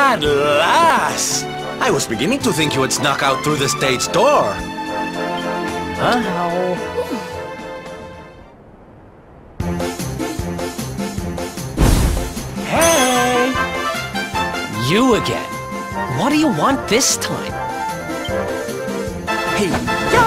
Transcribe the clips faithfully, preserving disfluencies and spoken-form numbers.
At last! I was beginning to think you had snuck out through the stage door. Huh? Hey! You again. What do you want this time? Hey, ya!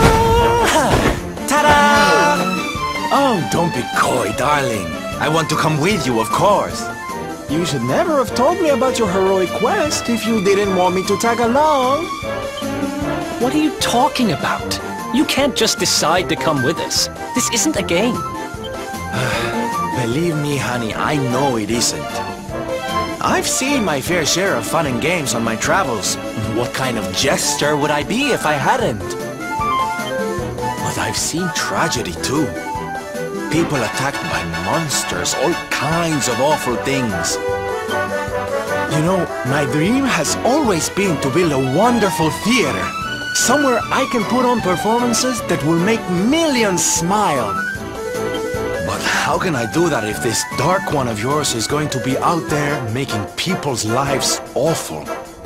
Ta-da! Oh, don't be coy, darling. I want to come with you, of course. You should never have told me about your heroic quest if you didn't want me to tag along. What are you talking about? You can't just decide to come with us. This isn't a game. Believe me, honey, I know it isn't. I've seen my fair share of fun and games on my travels. What kind of jester would I be if I hadn't? But I've seen tragedy too. People attacked by monsters, all kinds of awful things. You know, my dream has always been to build a wonderful theater. Somewhere I can put on performances that will make millions smile. But how can I do that if this dark one of yours is going to be out there making people's lives awful?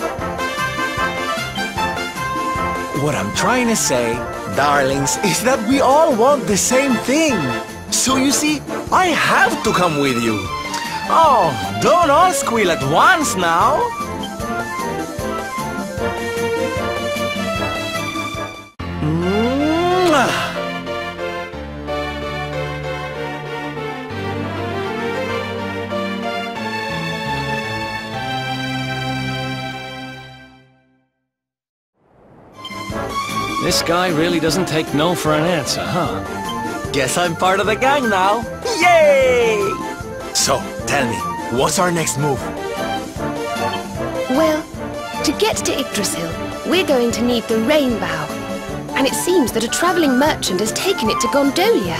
What I'm trying to say, darlings, is that we all want the same thing. So you see, I have to come with you. Oh, don't all squeal at once now. Mwah. This guy really doesn't take no for an answer, huh? Guess I'm part of the gang now. Yay! So, tell me, what's our next move? Well, to get to Yggdrasil, we're going to need the rainbow. And it seems that a traveling merchant has taken it to Gondolia.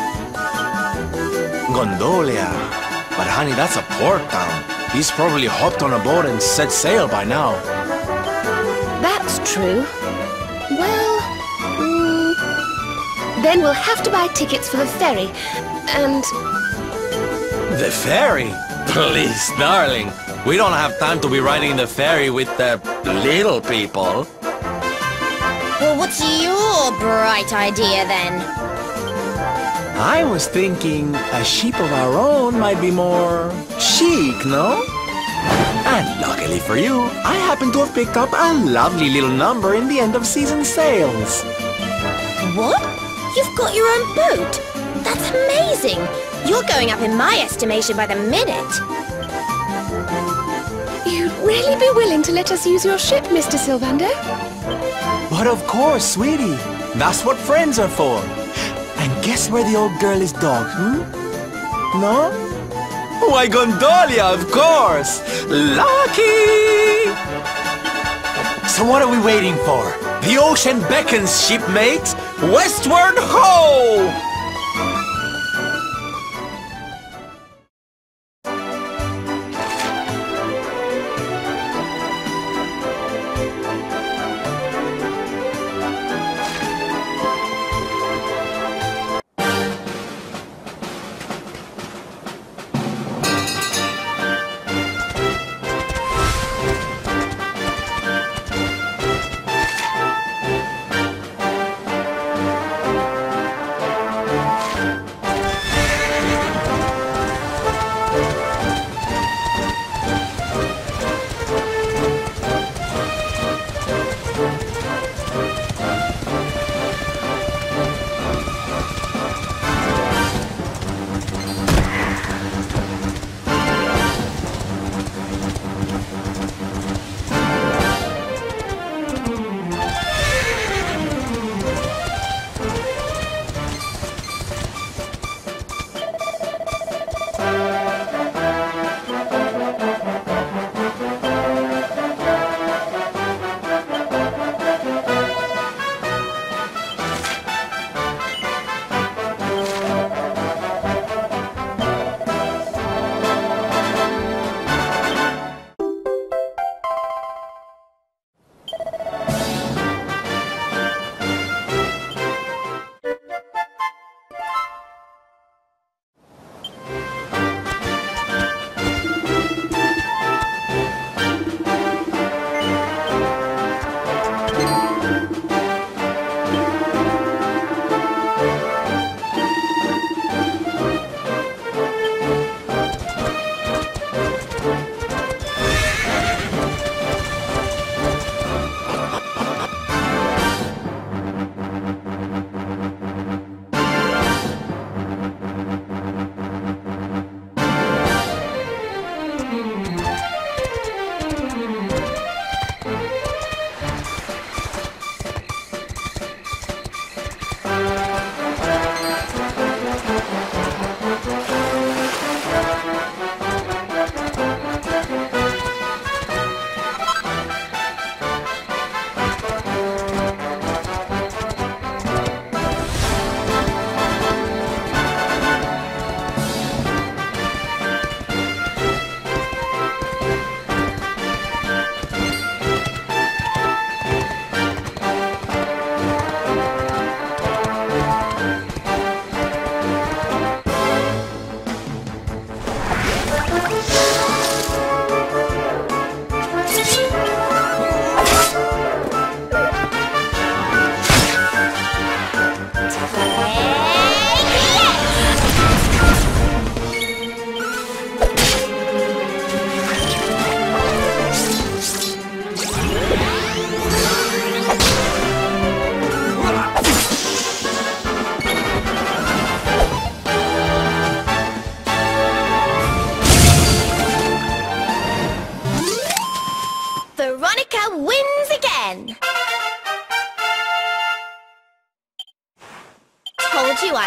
Gondolia? But honey, that's a port town. He's probably hopped on a boat and set sail by now. That's true. Well, mm, then we'll have to buy tickets for the ferry, and... The ferry? Please, darling. We don't have time to be riding the ferry with the little people. Well, what's your bright idea then? I was thinking a ship of our own might be more chic, no? And luckily for you, I happen to have picked up a lovely little number in the end of season sales. What? You've got your own boat? That's amazing! You're going up in my estimation by the minute. You'd really be willing to let us use your ship, Mister Sylvander? But of course, sweetie. That's what friends are for. And guess where the old girl is docked, hmm? No? Why, Gondolia, of course! Lucky! So what are we waiting for? The ocean beckons, shipmates! Westward ho!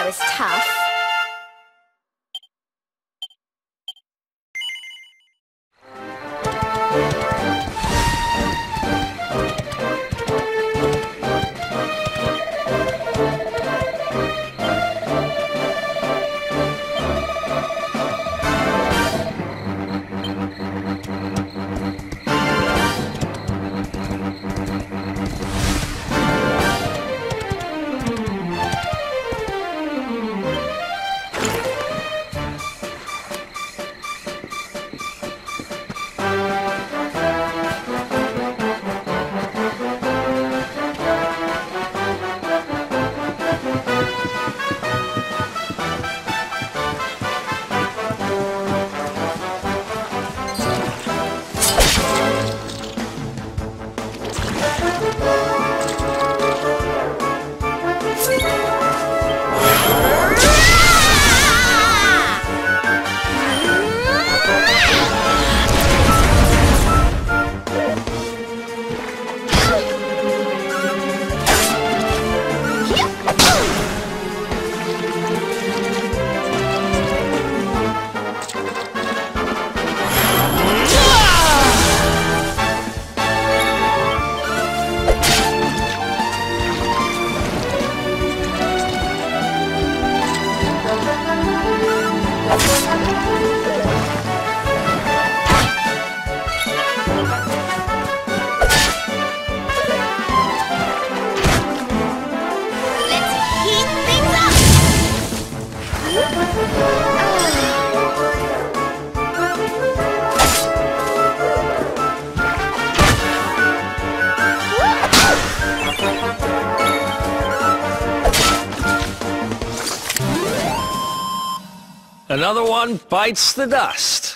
was tough. Another one bites the dust.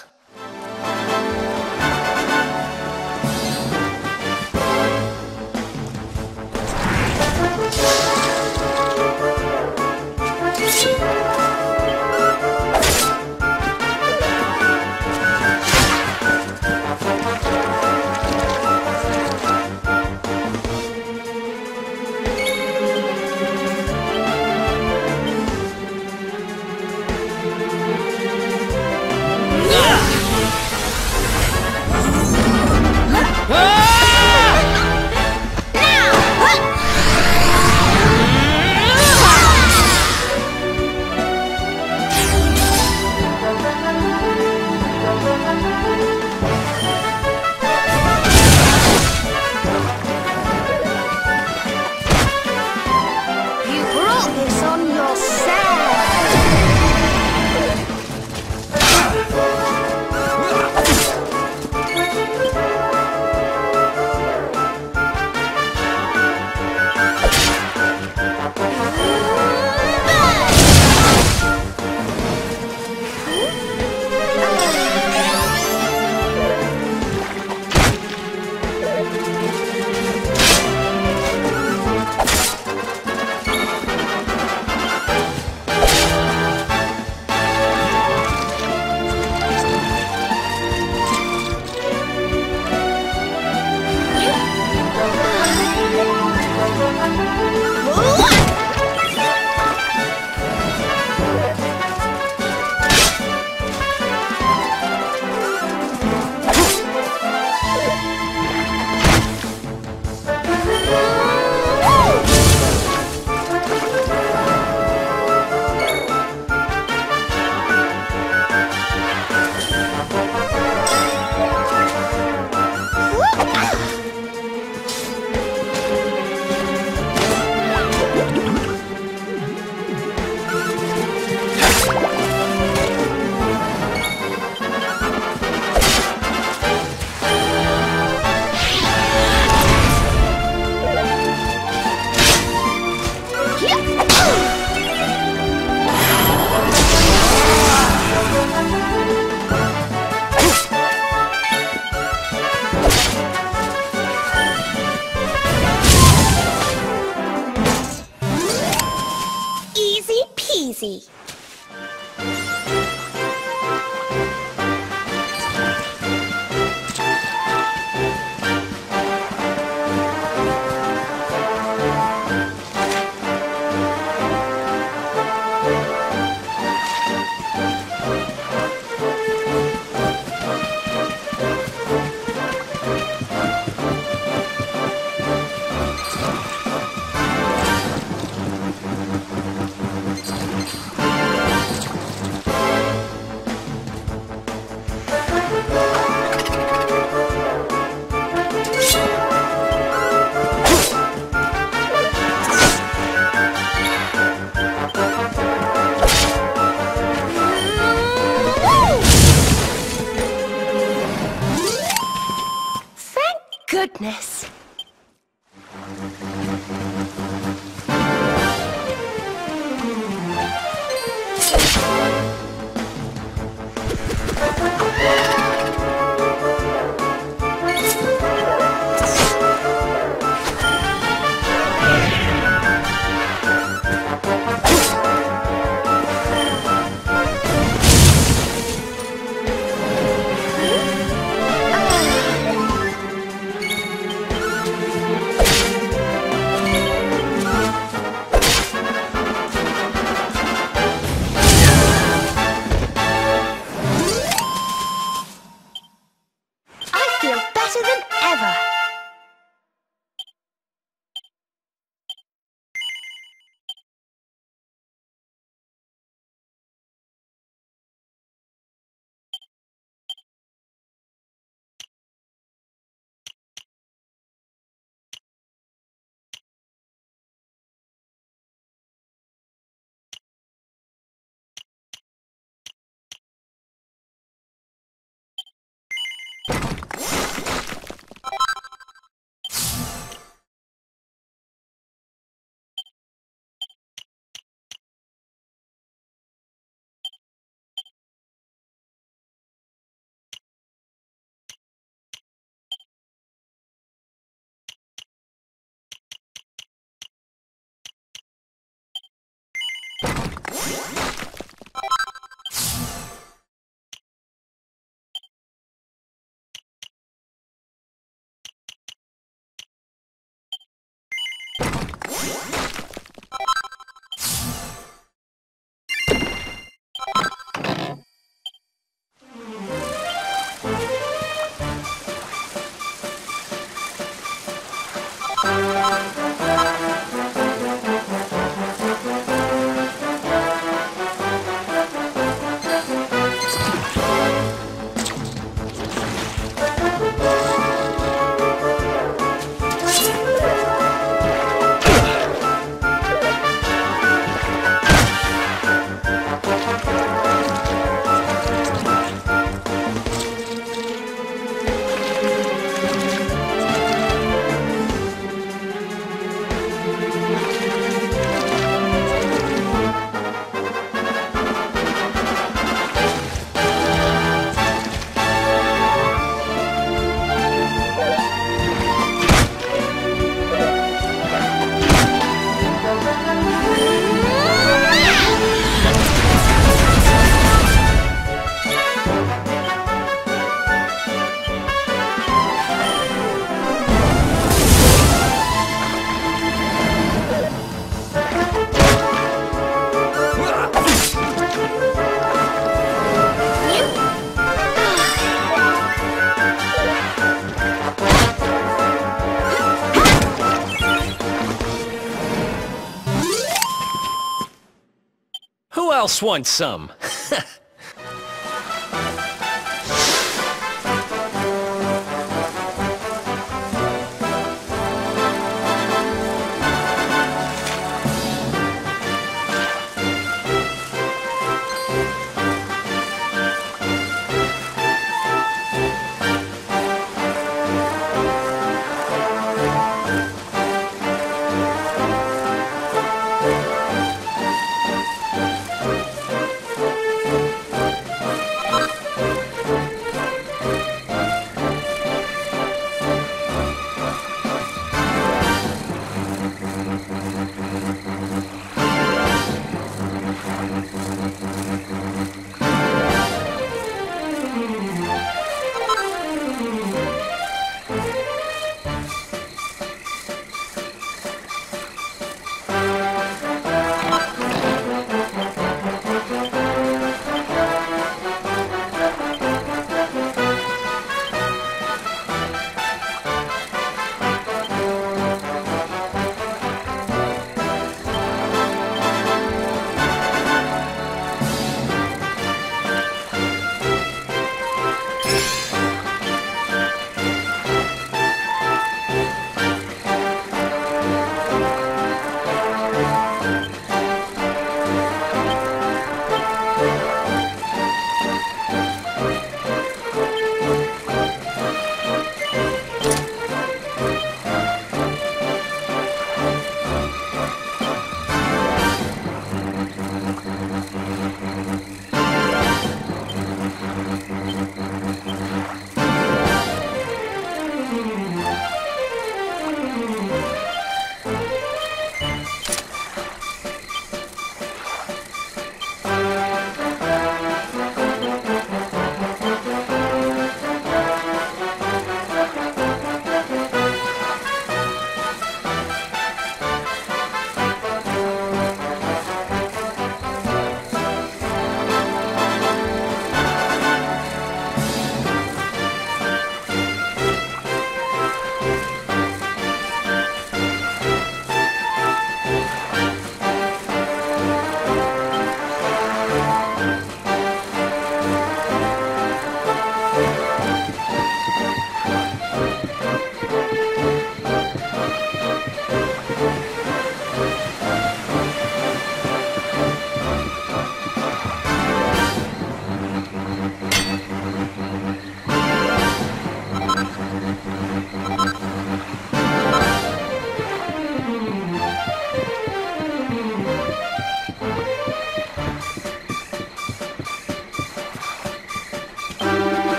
Ah! goodness. Who else wants some?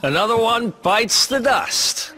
Another one bites the dust.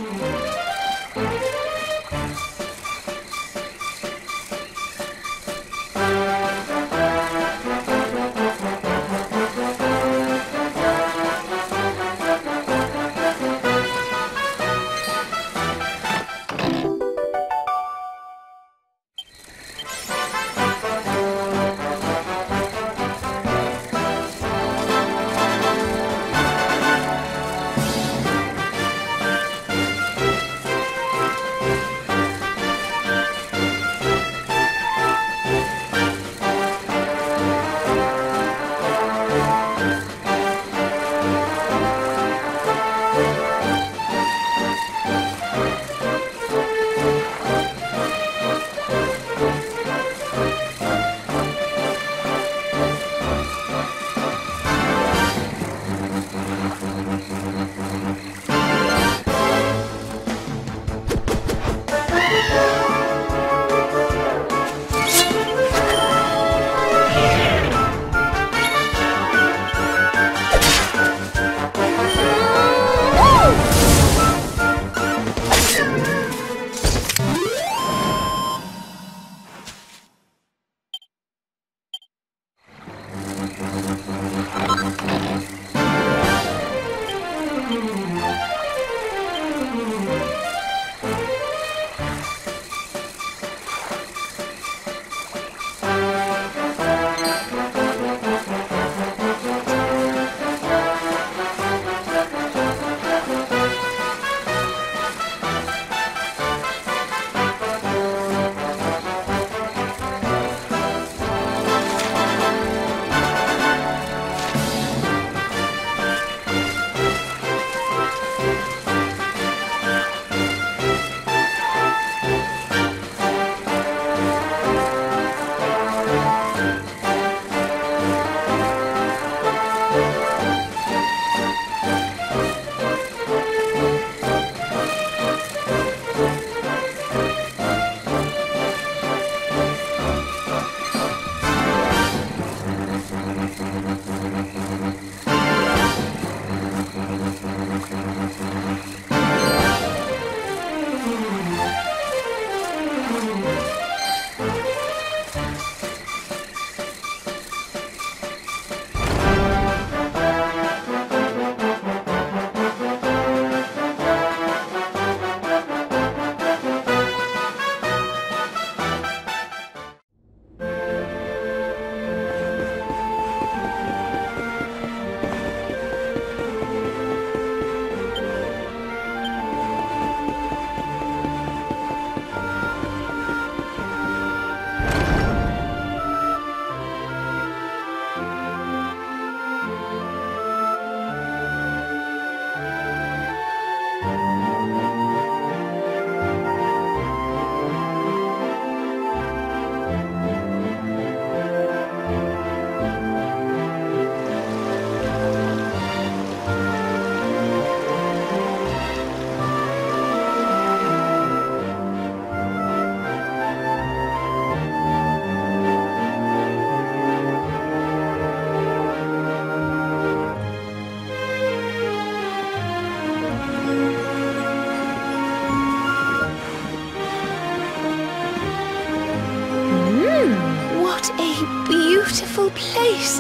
beautiful place.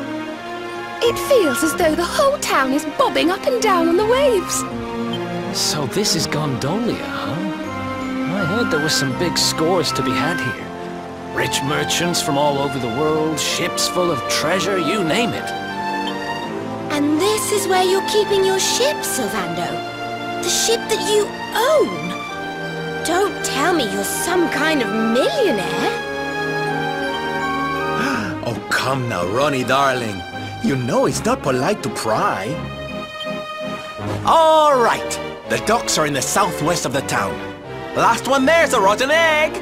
It feels as though the whole town is bobbing up and down on the waves. So this is Gondolia, huh? I heard there were some big scores to be had here. Rich merchants from all over the world, ships full of treasure, you name it. And this is where you're keeping your ship, Sylvando? The ship that you own? Don't tell me you're some kind of millionaire. Oh, come now, Ronnie, darling. You know it's not polite to pry. All right. The docks are in the southwest of the town. Last one there's a rotten egg.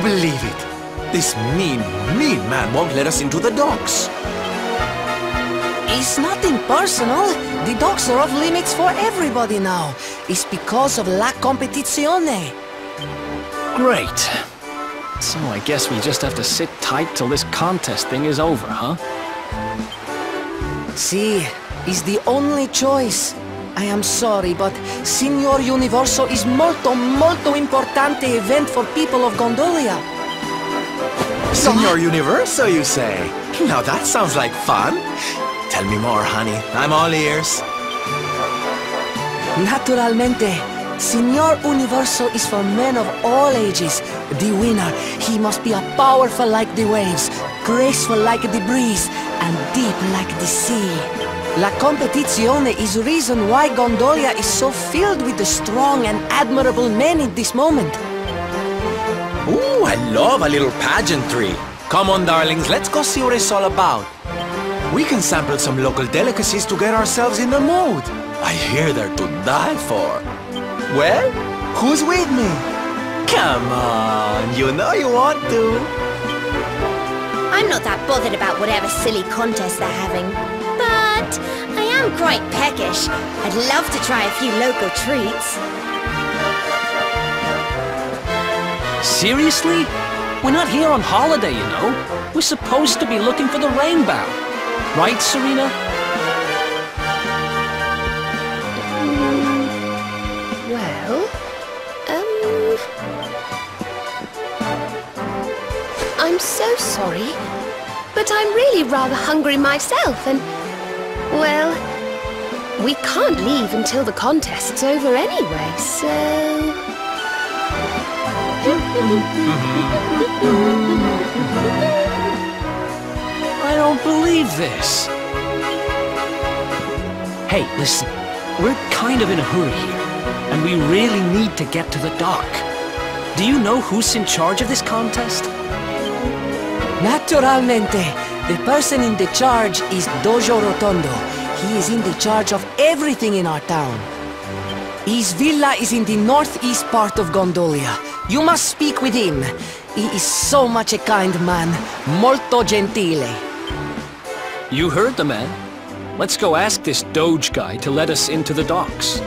believe it. This mean, mean man won't let us into the docks. It's nothing personal. The docks are off limits for everybody now. It's because of la competizione. Great. So I guess we just have to sit tight till this contest thing is over, huh? Si, it's the only choice. I am sorry, but Signor Universo is molto, molto importante event for people of Gondolia. Signor Universo, you say? Now that sounds like fun. Tell me more, honey. I'm all ears. Naturalmente. Signor Universo is for men of all ages. The winner, he must be a powerful like the waves, graceful like the breeze, and deep like the sea. La competizione is reason why Gondolia is so filled with the strong and admirable men in this moment. Ooh, I love a little pageantry. Come on, darlings, let's go see what it's all about. We can sample some local delicacies to get ourselves in the mood. I hear they're to die for. Well, who's with me? Come on, you know you want to. I'm not that bothered about whatever silly contest they're having. But I am quite peckish. I'd love to try a few local treats. Seriously? We're not here on holiday, you know. We're supposed to be looking for the rainbow. Right, Serena? Well, um... I'm so sorry, but I'm really rather hungry myself, and... well, we can't leave until the contest's over anyway, so... I don't believe this. Hey, listen. We're kind of in a hurry here, and we really need to get to the dock. Do you know who's in charge of this contest? Naturalmente. The person in the charge is Dojo Rotondo. He is in the charge of everything in our town. His villa is in the northeast part of Gondolia. You must speak with him. He is so much a kind man. Molto gentile. You heard the man. Let's go ask this Doge guy to let us into the docks.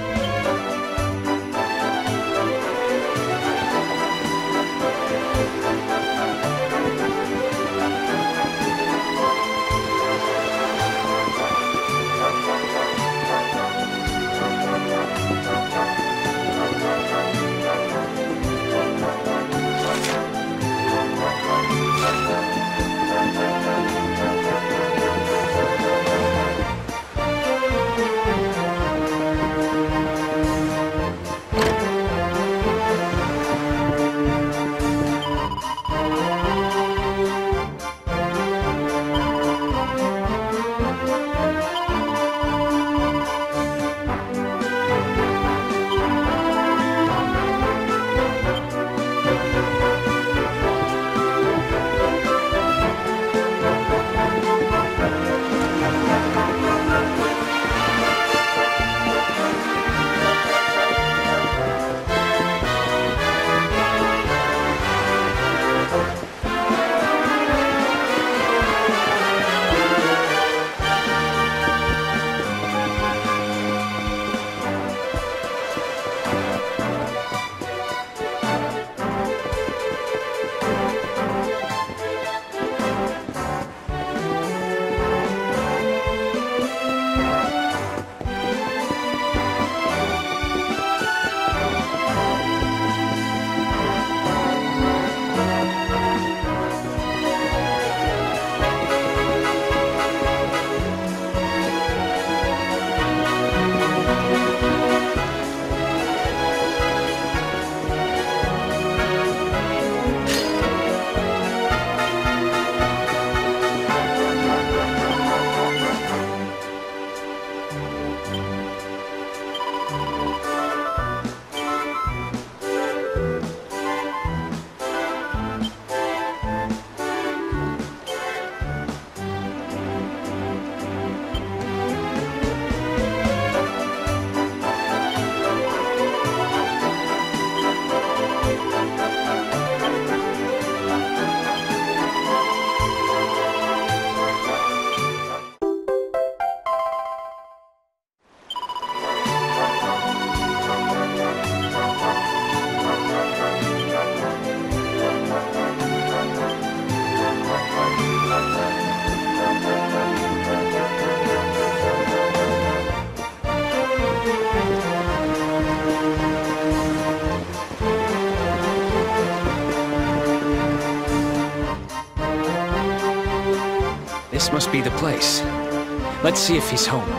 This must be the place. Let's see if he's home.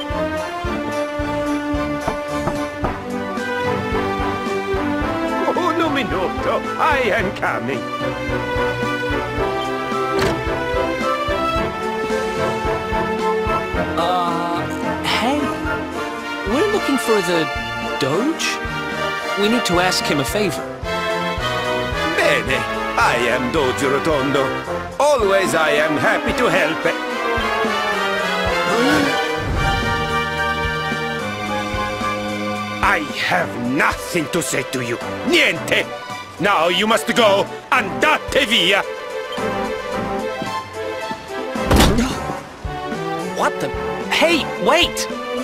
Un minuto, I am coming. Uh, hey. We're looking for the Doge? We need to ask him a favor. Bene, I am Doge Rotondo. Always I am happy to help. I have nothing to say to you. Niente! Now you must go. Andate via! What the? Hey, wait!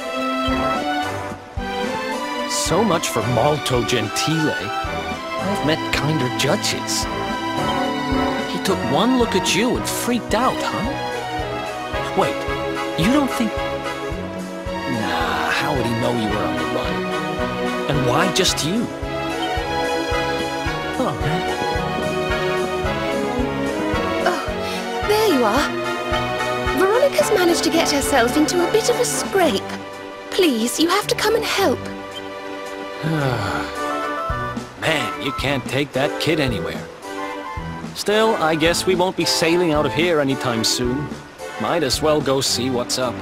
So much for molto gentile. I've met kinder judges. He took one look at you and freaked out, huh? Wait, you don't think... Nah, how would he know you were on the run? And why just you? Oh, Oh, there you are. Veronica's managed to get herself into a bit of a scrape. Please, you have to come and help. man, you can't take that kid anywhere. Still, I guess we won't be sailing out of here anytime soon. Might as well go see what's up.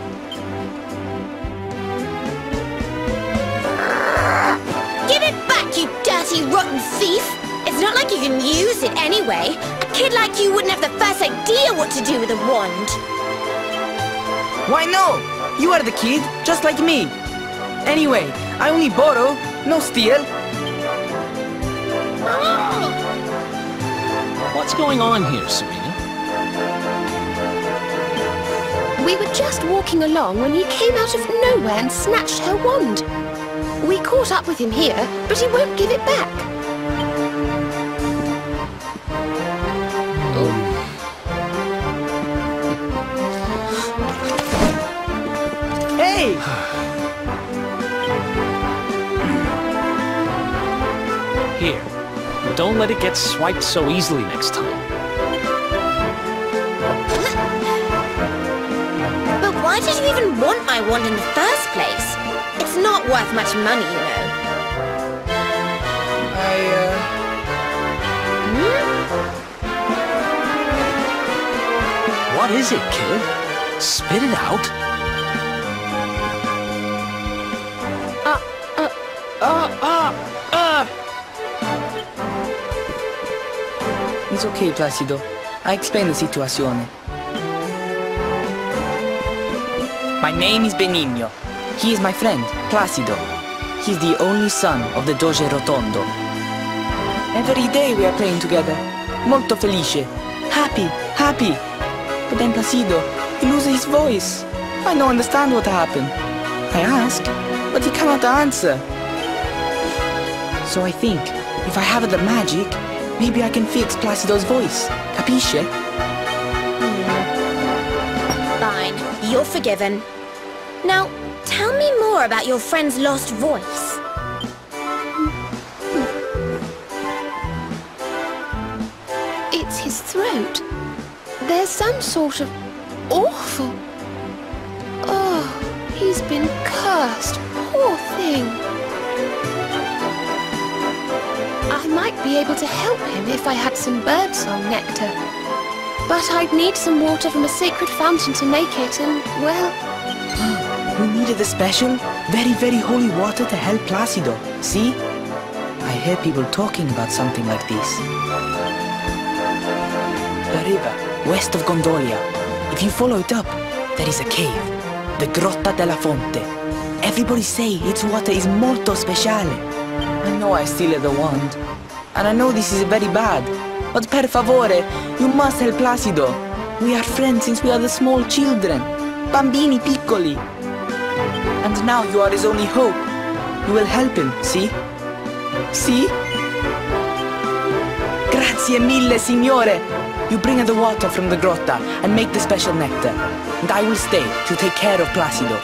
Give it back, you dirty, rotten thief! It's not like you can use it anyway. A kid like you wouldn't have the first idea what to do with a wand. Why no? You are the kid, just like me. Anyway, I only borrow, no steal. What's going on here, Serena? We were just walking along when he came out of nowhere and snatched her wand. We caught up with him here, but he won't give it back. Hey! Here. Don't let it get swiped so easily next time. But why did you even want my wand in the first place? It's not worth much money, you know. I, uh... Hmm? What is it, kid? Spit it out. Uh, uh, uh, uh, uh! It's okay, Placido. I explain the situation. My name is Benigno. He is my friend, Placido. He's the only son of the Doge Rotondo. Every day we are playing together. Molto felice. Happy, happy. But then Placido, he loses his voice. I don't understand what happened. I ask, but he cannot answer. So I think, if I have the magic, maybe I can fix Placido's voice. Capisce? Fine, you're forgiven. Now, tell me more about your friend's lost voice. It's his throat. There's some sort of awful... Oh, he's been cursed. Poor thing. I might be able to help him if I had some birdsong nectar. But I'd need some water from a sacred fountain to make it, and, well... You needed a special, very, very holy water to help Placido, see? I hear people talking about something like this. The river, west of Gondolia. If you follow it up, there is a cave, the Grotta della Fonte. Everybody say its water is molto speciale. I know I steal the wand, and I know this is very bad, but per favore, you must help Placido. We are friends since we are the small children, bambini piccoli. And now you are his only hope. You will help him, see? See? Grazie mille, signore! You bring the water from the grotta and make the special nectar. And I will stay to take care of Placido.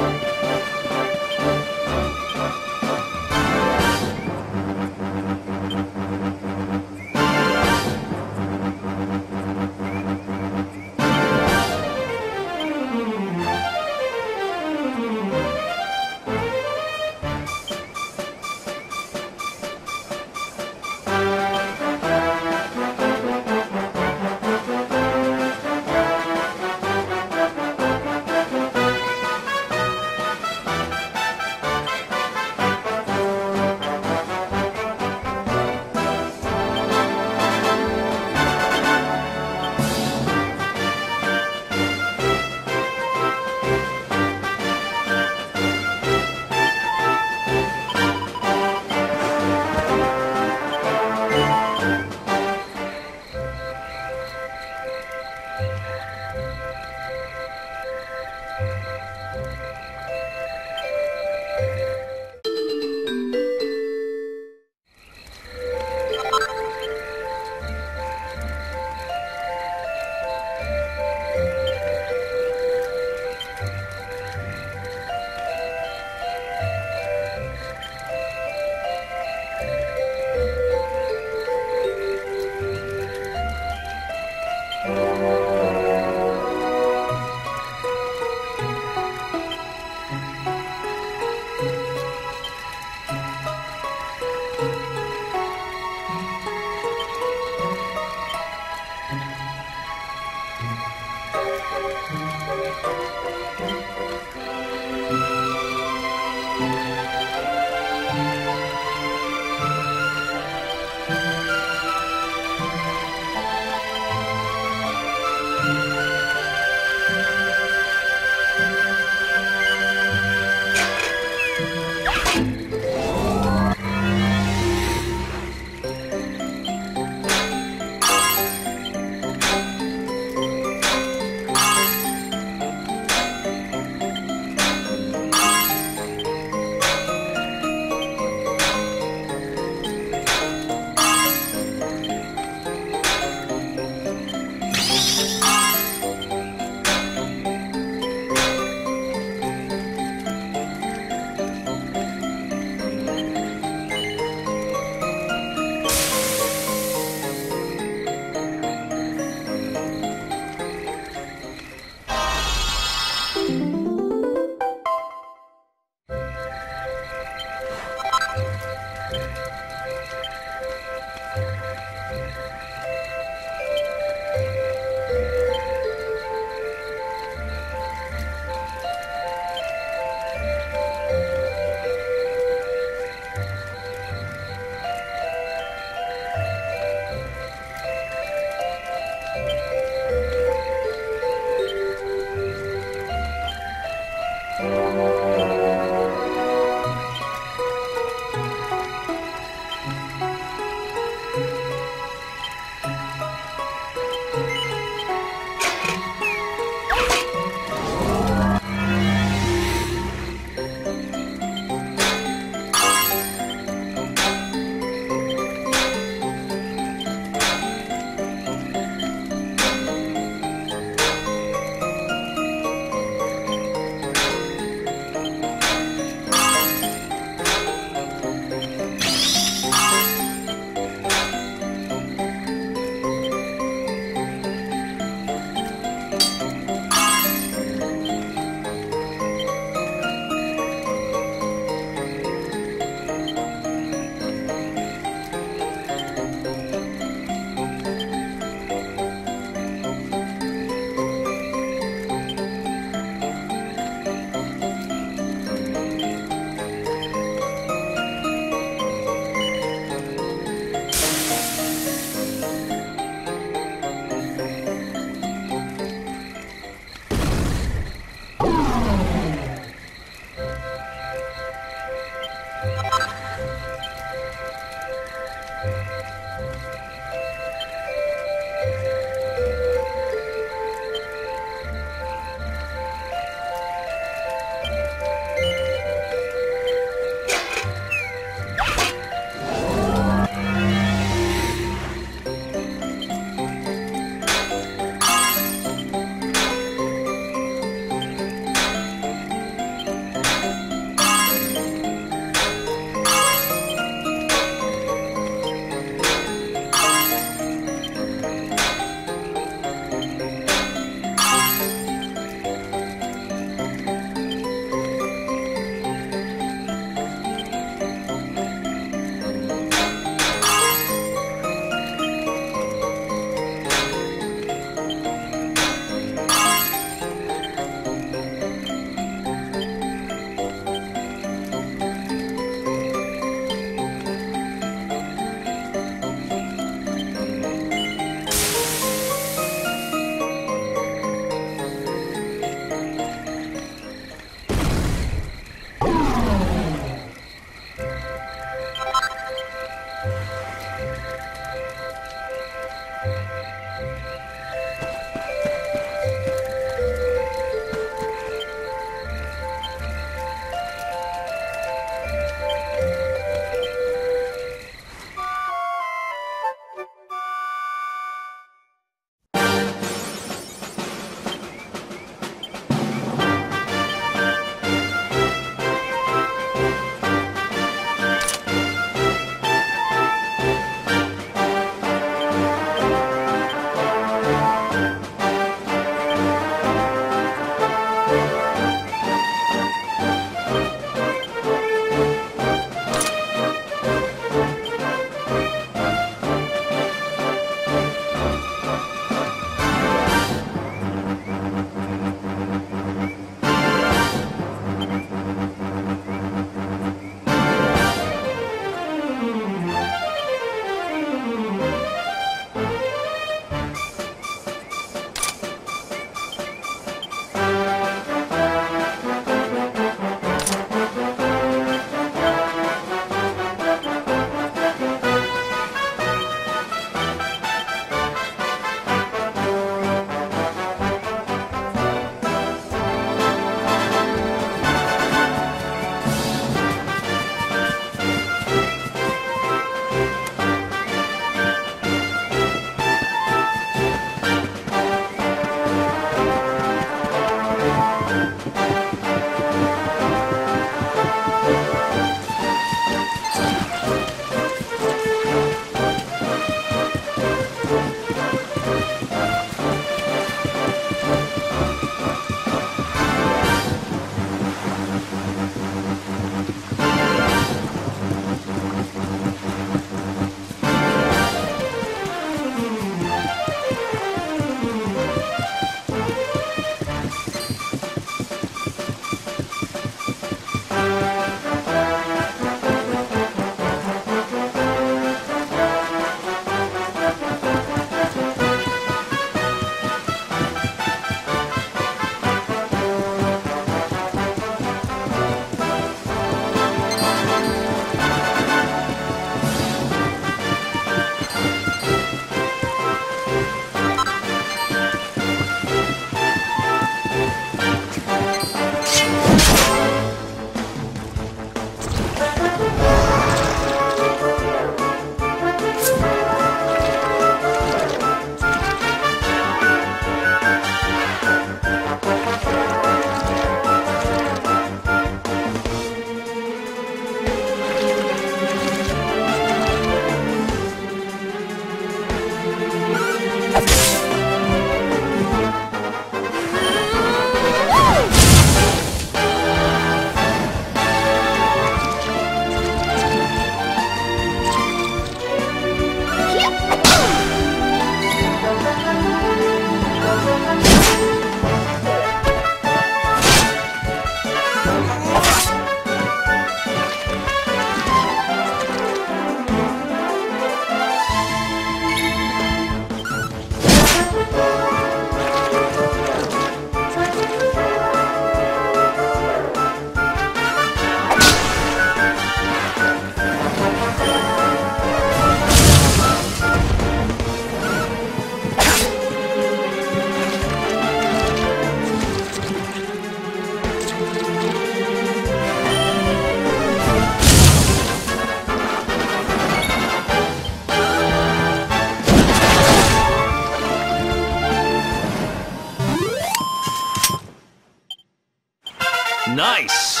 nice!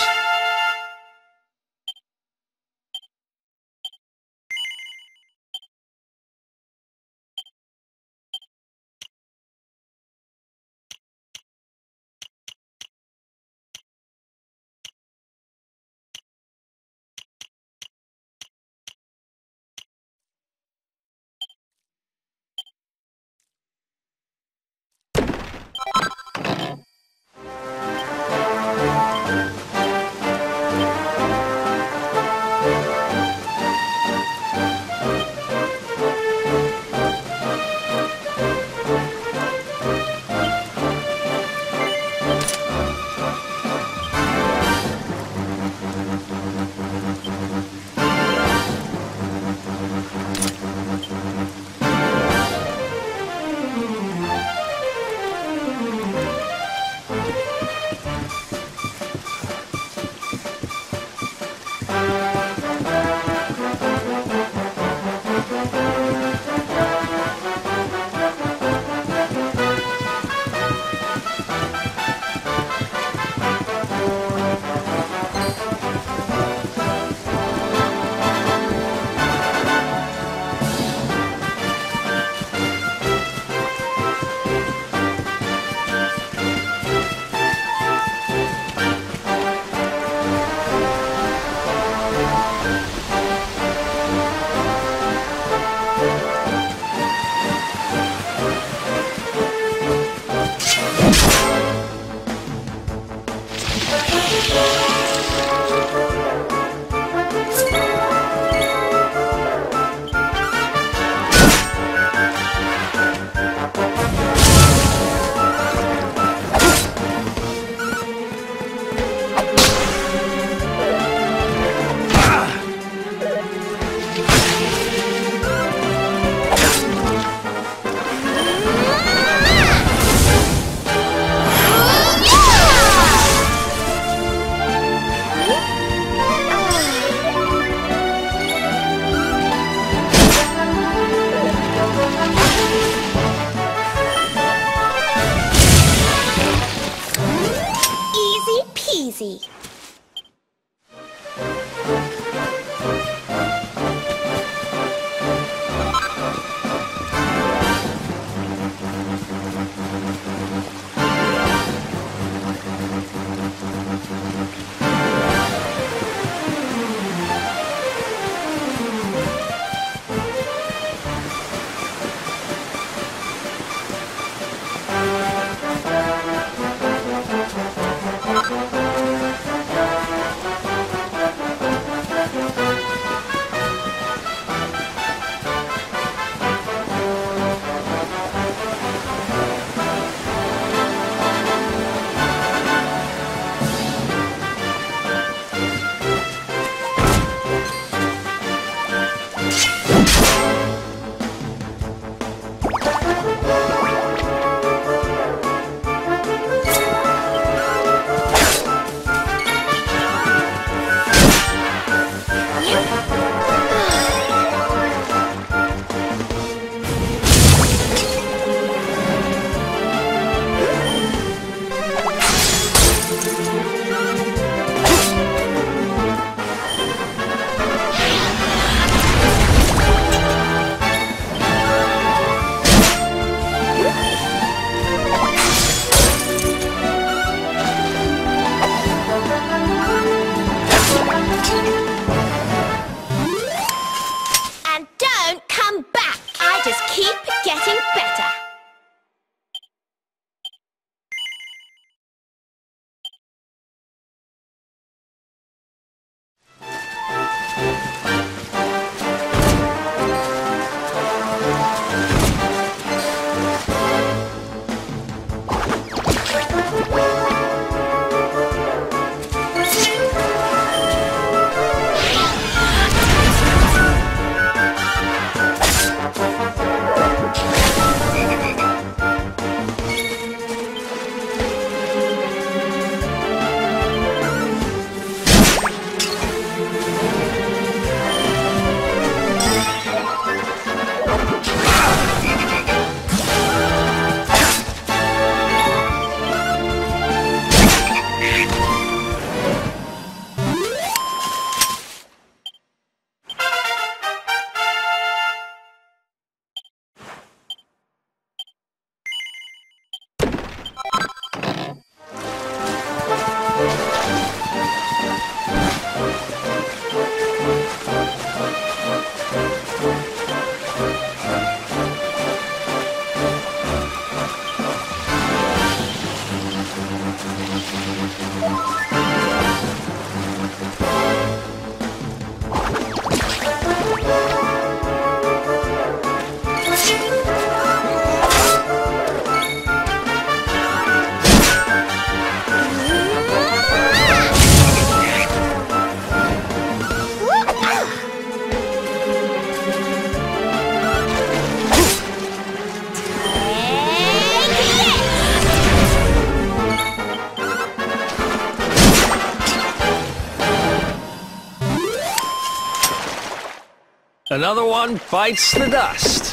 Another one bites the dust.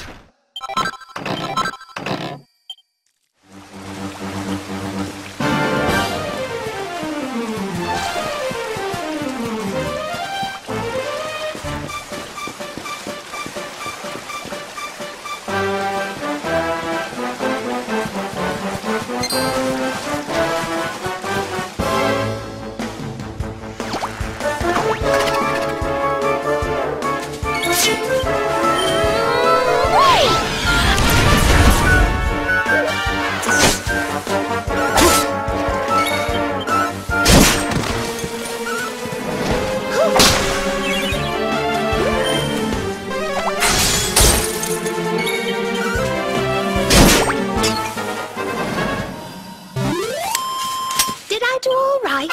Did I do all right?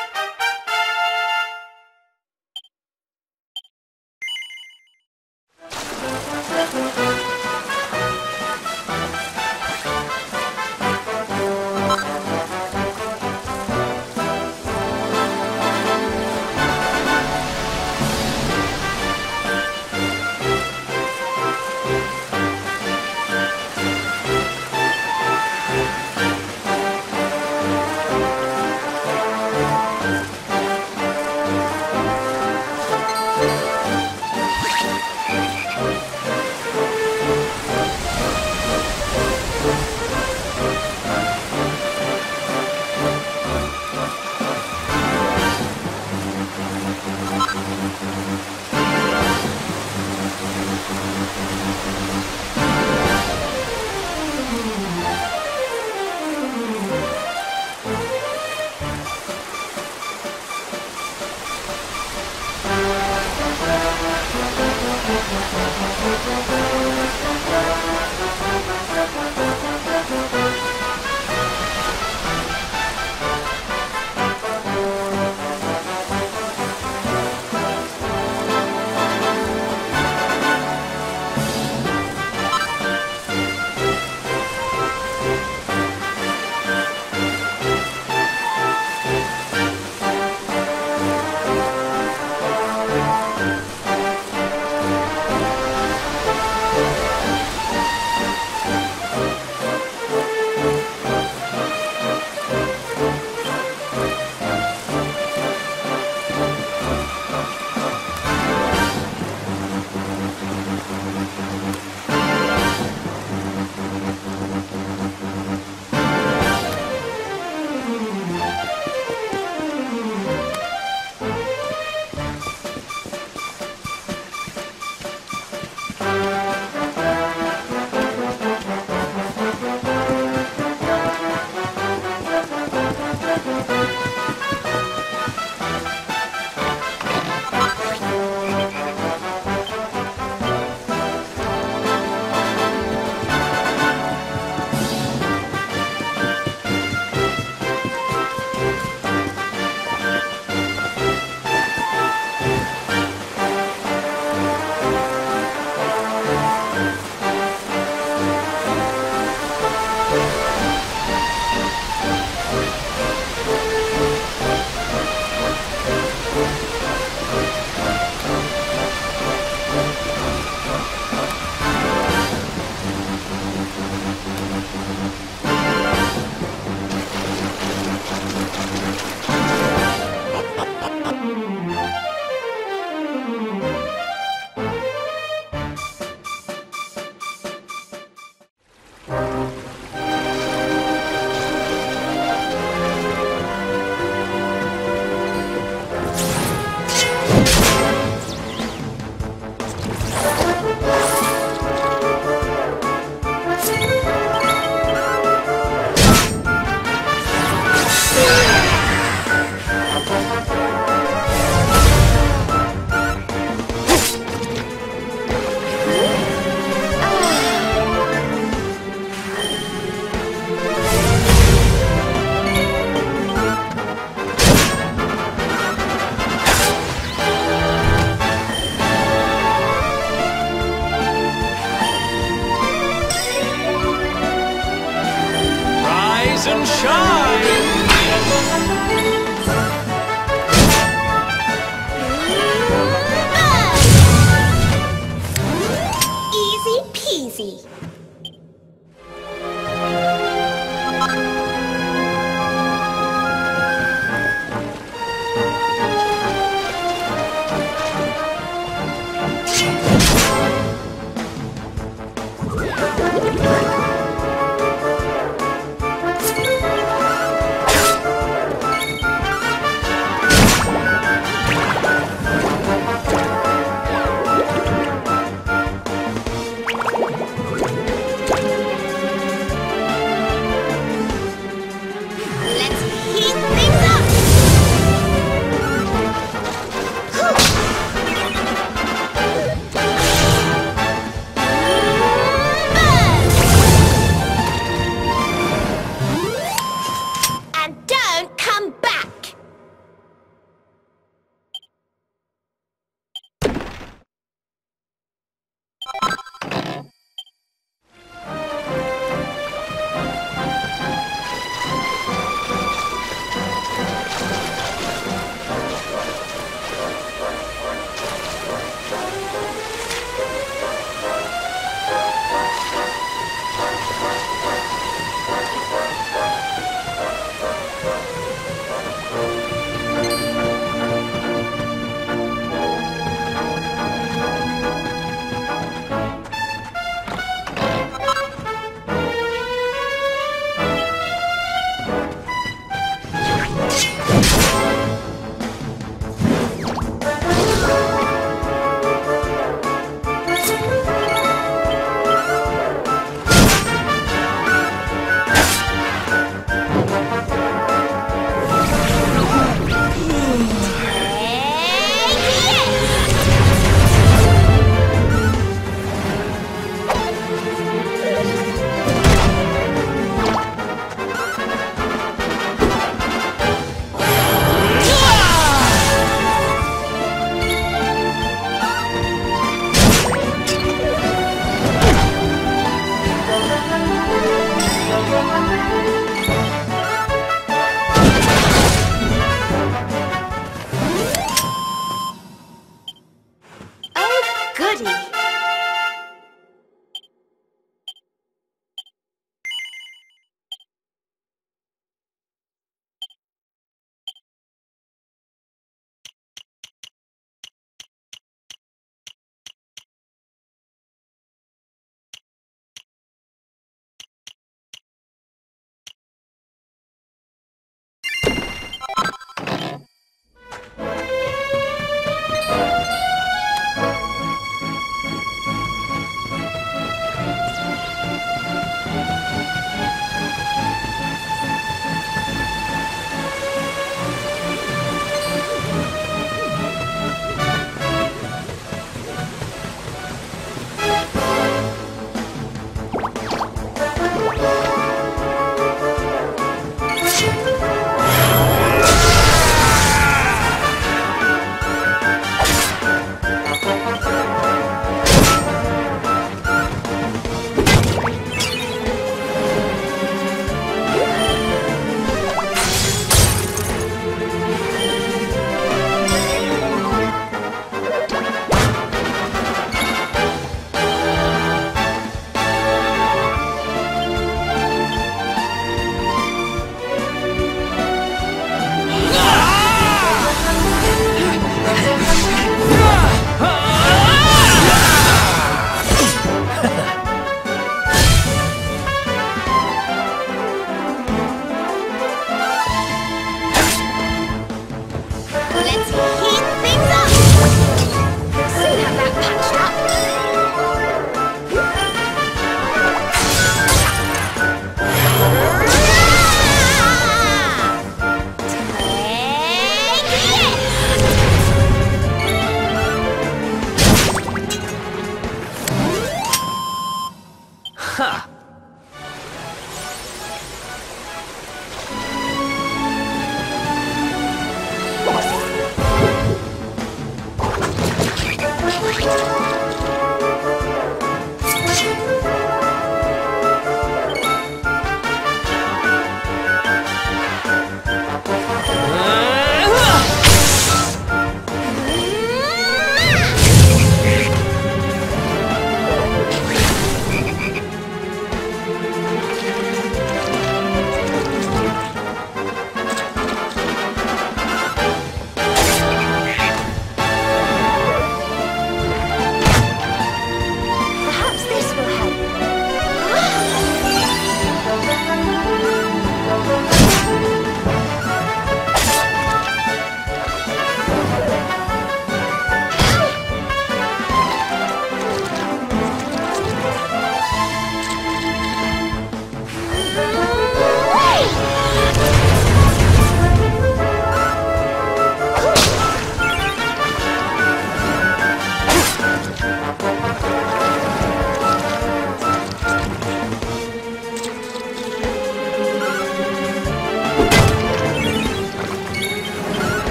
and shine!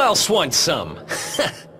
else wants some?